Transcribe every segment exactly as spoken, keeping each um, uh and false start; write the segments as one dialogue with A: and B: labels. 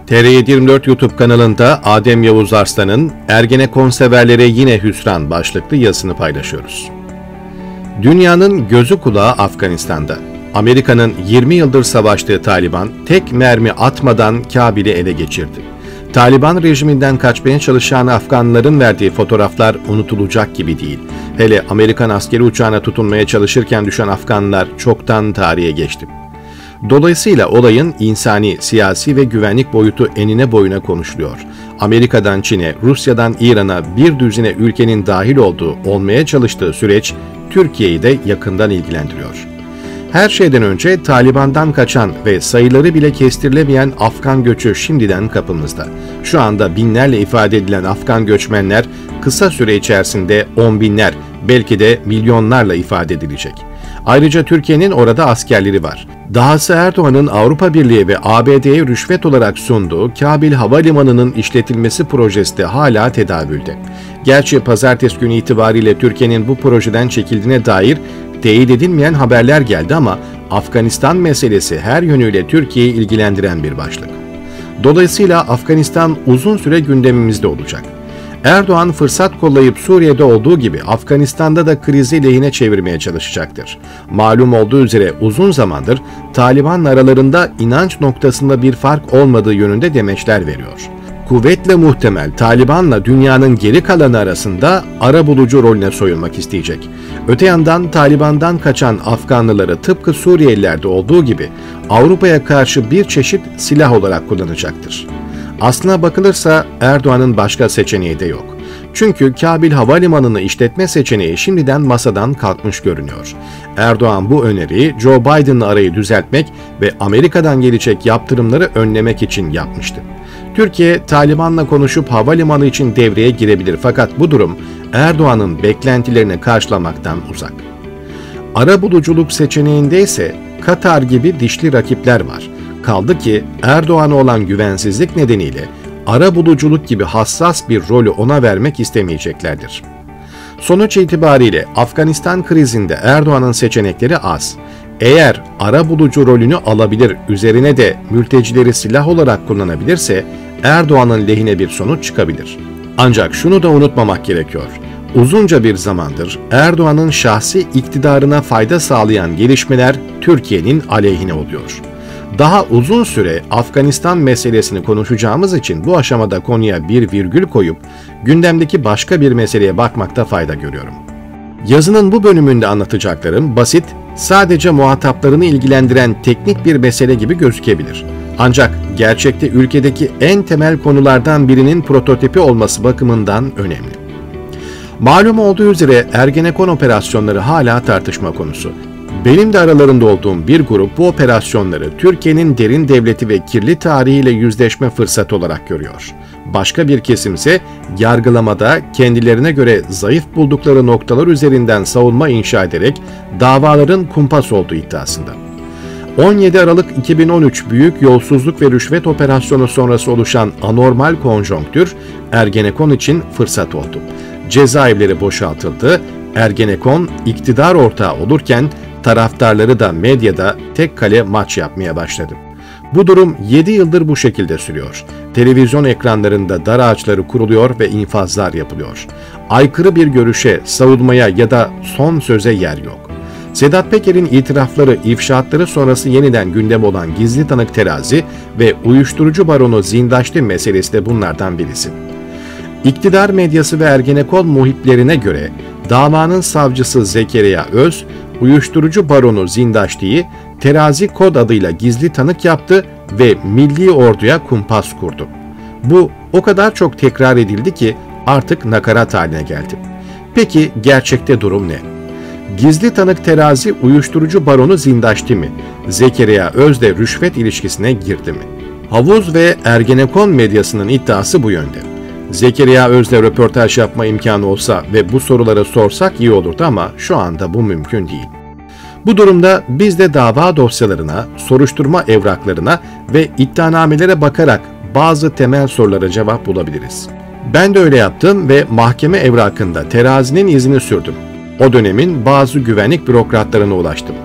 A: T R yedi yirmi dört YouTube kanalında Adem Yavuz Arslan'ın Ergenekon severlere yine hüsran başlıklı yazısını paylaşıyoruz. Dünyanın gözü kulağı Afganistan'da. Amerika'nın yirmi yıldır savaştığı Taliban tek mermi atmadan Kabil'i ele geçirdi. Taliban rejiminden kaçmaya çalışan Afganların verdiği fotoğraflar unutulacak gibi değil. Hele Amerikan askeri uçağına tutunmaya çalışırken düşen Afganlar çoktan tarihe geçti. Dolayısıyla olayın insani, siyasi ve güvenlik boyutu enine boyuna konuşuluyor. Amerika'dan Çin'e, Rusya'dan İran'a bir düzine ülkenin dahil olduğu, olmaya çalıştığı süreç Türkiye'yi de yakından ilgilendiriyor. Her şeyden önce Taliban'dan kaçan ve sayıları bile kestirilemeyen Afgan göçü şimdiden kapımızda. Şu anda binlerle ifade edilen Afgan göçmenler kısa süre içerisinde on binler, belki de milyonlarla ifade edilecek. Ayrıca Türkiye'nin orada askerleri var. Dahası Erdoğan'ın Avrupa Birliği ve A B D'ye rüşvet olarak sunduğu Kabil Havalimanı'nın işletilmesi projesi de hala tedavülde. Gerçi pazartesi günü itibariyle Türkiye'nin bu projeden çekildiğine dair teyit edilmeyen haberler geldi ama Afganistan meselesi her yönüyle Türkiye'yi ilgilendiren bir başlık. Dolayısıyla Afganistan uzun süre gündemimizde olacak. Erdoğan fırsat kollayıp Suriye'de olduğu gibi Afganistan'da da krizi lehine çevirmeye çalışacaktır. Malum olduğu üzere uzun zamandır Taliban'la aralarında inanç noktasında bir fark olmadığı yönünde demeçler veriyor. Kuvvetle muhtemel Taliban'la dünyanın geri kalanı arasında arabulucu rolüne soyulmak isteyecek. Öte yandan Taliban'dan kaçan Afganlıları tıpkı Suriyelilerde olduğu gibi Avrupa'ya karşı bir çeşit silah olarak kullanacaktır. Aslına bakılırsa Erdoğan'ın başka seçeneği de yok. Çünkü Kabil Havalimanı'nı işletme seçeneği şimdiden masadan kalkmış görünüyor. Erdoğan bu öneriyi Joe Biden'la arayı düzeltmek ve Amerika'dan gelecek yaptırımları önlemek için yapmıştı. Türkiye, Taliban'la konuşup havalimanı için devreye girebilir fakat bu durum Erdoğan'ın beklentilerini karşılamaktan uzak. Arabuluculuk seçeneğinde ise Katar gibi dişli rakipler var. Kaldı ki Erdoğan'a olan güvensizlik nedeniyle arabuluculuk gibi hassas bir rolü ona vermek istemeyeceklerdir. Sonuç itibariyle Afganistan krizinde Erdoğan'ın seçenekleri az. Eğer arabulucu rolünü alabilir, üzerine de mültecileri silah olarak kullanabilirse Erdoğan'ın lehine bir sonuç çıkabilir. Ancak şunu da unutmamak gerekiyor. Uzunca bir zamandır Erdoğan'ın şahsi iktidarına fayda sağlayan gelişmeler Türkiye'nin aleyhine oluyor. Daha uzun süre Afganistan meselesini konuşacağımız için bu aşamada konuya bir virgül koyup gündemdeki başka bir meseleye bakmakta fayda görüyorum. Yazının bu bölümünde anlatacaklarım basit, sadece muhataplarını ilgilendiren teknik bir mesele gibi gözükebilir. Ancak gerçekte ülkedeki en temel konulardan birinin prototipi olması bakımından önemli. Malum olduğu üzere Ergenekon operasyonları hala tartışma konusu. Benim de aralarında olduğum bir grup bu operasyonları Türkiye'nin derin devleti ve kirli tarihiyle yüzleşme fırsatı olarak görüyor. Başka bir kesimse yargılamada kendilerine göre zayıf buldukları noktalar üzerinden savunma inşa ederek davaların kumpas olduğu iddiasında. on yedi Aralık iki bin on üç büyük yolsuzluk ve rüşvet operasyonu sonrası oluşan anormal konjonktür Ergenekon için fırsat oldu. Cezaevleri boşaltıldı, Ergenekon iktidar ortağı olurken taraftarları da medyada tek kale maç yapmaya başladı. Bu durum yedi yıldır bu şekilde sürüyor. Televizyon ekranlarında dar ağaçları kuruluyor ve infazlar yapılıyor. Aykırı bir görüşe, savunmaya ya da son söze yer yok. Sedat Peker'in itirafları, ifşaatları sonrası yeniden gündem olan gizli tanık terazi ve uyuşturucu baronu Zindaşti meselesi de bunlardan birisi. İktidar medyası ve Ergenekon muhiplerine göre davanın savcısı Zekeriya Öz, uyuşturucu baronu Zindaşti'yi terazi kod adıyla gizli tanık yaptı ve milli orduya kumpas kurdu. Bu o kadar çok tekrar edildi ki artık nakarat haline geldi. Peki gerçekte durum ne? Gizli tanık terazi uyuşturucu baronu Zindaşti mi? Zekeriya Öz'le rüşvet ilişkisine girdi mi? Havuz ve Ergenekon medyasının iddiası bu yönde. Zekeriya Öz'le röportaj yapma imkanı olsa ve bu soruları sorsak iyi olurdu ama şu anda bu mümkün değil. Bu durumda biz de dava dosyalarına, soruşturma evraklarına ve iddianamelere bakarak bazı temel sorulara cevap bulabiliriz. Ben de öyle yaptım ve mahkeme evrakında terazinin izini sürdüm. O dönemin bazı güvenlik bürokratlarına ulaştım.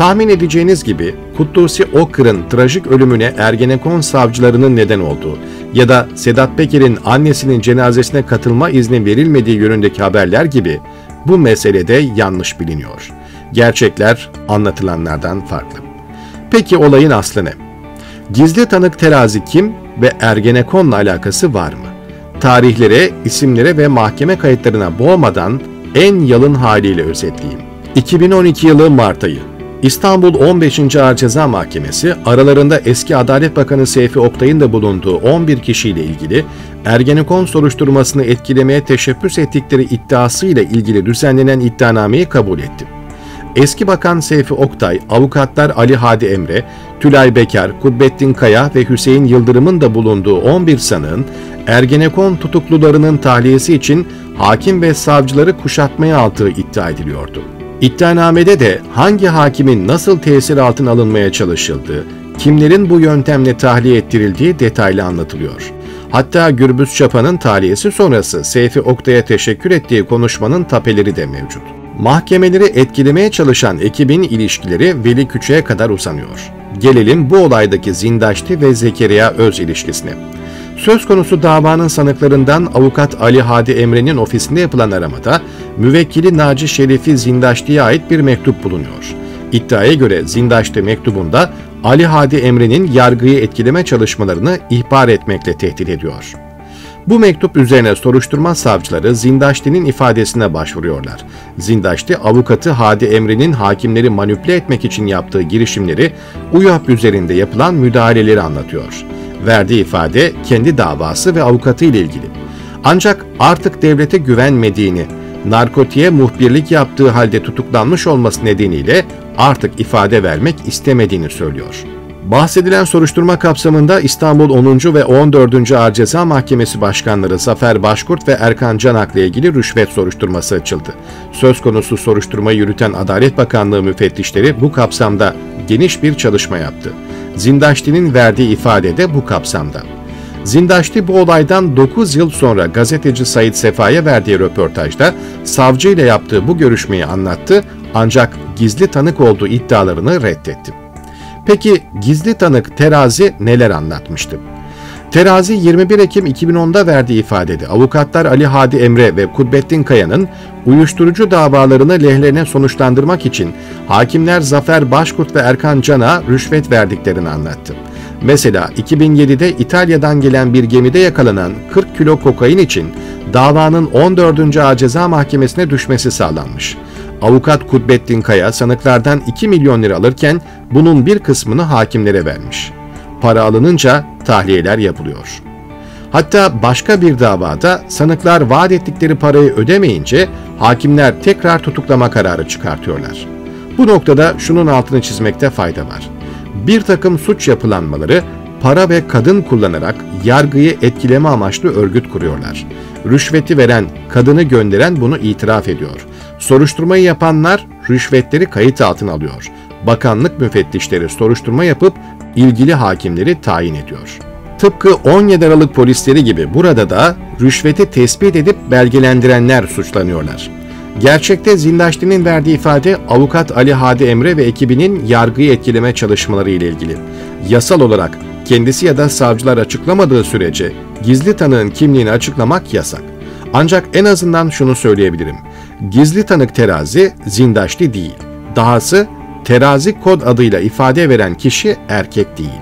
A: Tahmin edeceğiniz gibi Kutlusi Okır'ın trajik ölümüne Ergenekon savcılarının neden olduğu ya da Sedat Peker'in annesinin cenazesine katılma izni verilmediği yönündeki haberler gibi bu meselede yanlış biliniyor. Gerçekler anlatılanlardan farklı. Peki olayın aslı ne? Gizli tanık Terazi kim ve Ergenekon'la alakası var mı? Tarihlere, isimlere ve mahkeme kayıtlarına boğmadan en yalın haliyle özetleyeyim. iki bin on iki yılı Mart ayı. İstanbul on beşinci Ağır Ceza Mahkemesi aralarında eski Adalet Bakanı Seyfi Oktay'ın da bulunduğu on bir kişiyle ilgili Ergenekon soruşturmasını etkilemeye teşebbüs ettikleri iddiasıyla ilgili düzenlenen iddianameyi kabul etti. Eski Bakan Seyfi Oktay, avukatlar Ali Hadi Emre, Tülay Bekar, Kudbettin Kaya ve Hüseyin Yıldırım'ın da bulunduğu on bir sanığın Ergenekon tutuklularının tahliyesi için hakim ve savcıları kuşatmaya aldığı iddia ediliyordu. İddianamede de hangi hakimin nasıl tesir altına alınmaya çalışıldığı, kimlerin bu yöntemle tahliye ettirildiği detaylı anlatılıyor. Hatta Gürbüz Çapa'nın tahliyesi sonrası Seyfi Oktay'a teşekkür ettiği konuşmanın tapeleri de mevcut. Mahkemeleri etkilemeye çalışan ekibin ilişkileri Veli Küçük'e kadar uzanıyor. Gelelim bu olaydaki Zindaşti ve Zekeriya Öz ilişkisine. Söz konusu davanın sanıklarından avukat Ali Hadi Emre'nin ofisinde yapılan aramada müvekkili Naci Şerifi Zindaşti'ye ait bir mektup bulunuyor. İddiaya göre Zindaşti mektubunda Ali Hadi Emre'nin yargıyı etkileme çalışmalarını ihbar etmekle tehdit ediyor. Bu mektup üzerine soruşturma savcıları Zindaşti'nin ifadesine başvuruyorlar. Zindaşti, avukatı Hadi Emre'nin hakimleri manipüle etmek için yaptığı girişimleri, UYAP üzerinde yapılan müdahaleleri anlatıyor. Verdiği ifade kendi davası ve avukatı ile ilgili. Ancak artık devlete güvenmediğini, narkotiğe muhbirlik yaptığı halde tutuklanmış olması nedeniyle artık ifade vermek istemediğini söylüyor. Bahsedilen soruşturma kapsamında İstanbul onuncu ve on dördüncü Ağır Ceza Mahkemesi Başkanları Zafer Başkurt ve Erkan Canak'la ilgili rüşvet soruşturması açıldı. Söz konusu soruşturmayı yürüten Adalet Bakanlığı müfettişleri bu kapsamda geniş bir çalışma yaptı. Zindaşti'nin verdiği ifade de bu kapsamda. Zindaşti bu olaydan dokuz yıl sonra gazeteci Sait Sefa'ya verdiği röportajda savcıyla yaptığı bu görüşmeyi anlattı ancak gizli tanık olduğu iddialarını reddetti. Peki gizli tanık Terazi neler anlatmıştı? Terazi yirmi bir Ekim iki bin onda verdiği ifadede avukatlar Ali Hadi Emre ve Kudbettin Kaya'nın uyuşturucu davalarını lehlerine sonuçlandırmak için hakimler Zafer Başkurt ve Erkan Can'a rüşvet verdiklerini anlattı. Mesela iki bin yedide İtalya'dan gelen bir gemide yakalanan kırk kilo kokain için davanın on dördüncü Ağır Ceza Mahkemesi'ne düşmesi sağlanmış. Avukat Kudbettin Kaya sanıklardan iki milyon lira alırken bunun bir kısmını hakimlere vermiş. Para alınınca tahliyeler yapılıyor. Hatta başka bir davada sanıklar vaat ettikleri parayı ödemeyince hakimler tekrar tutuklama kararı çıkartıyorlar. Bu noktada şunun altını çizmekte fayda var. Bir takım suç yapılanmaları para ve kadın kullanarak yargıyı etkileme amaçlı örgüt kuruyorlar. Rüşveti veren, kadını gönderen bunu itiraf ediyor. Soruşturmayı yapanlar rüşvetleri kayıt altına alıyor. Bakanlık müfettişleri soruşturma yapıp ilgili hakimleri tayin ediyor. Tıpkı on yedi Aralık polisleri gibi burada da rüşveti tespit edip belgelendirenler suçlanıyorlar. Gerçekte Zindaşti'nin verdiği ifade avukat Ali Hadi Emre ve ekibinin yargıyı etkileme çalışmaları ile ilgili. Yasal olarak kendisi ya da savcılar açıklamadığı sürece gizli tanığın kimliğini açıklamak yasak. Ancak en azından şunu söyleyebilirim. Gizli tanık Terazi Zindaşti değil. Dahası Terazi kod adıyla ifade veren kişi erkek değil.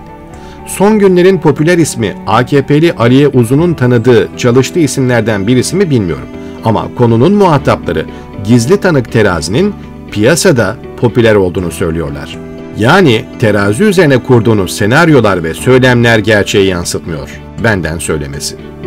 A: Son günlerin popüler ismi A K P'li Aliye Uzun'un tanıdığı, çalıştığı isimlerden birisi mi bilmiyorum. Ama konunun muhatapları gizli tanık Terazi'nin piyasada popüler olduğunu söylüyorlar. Yani Terazi üzerine kurduğunuz senaryolar ve söylemler gerçeği yansıtmıyor. Benden söylemesi.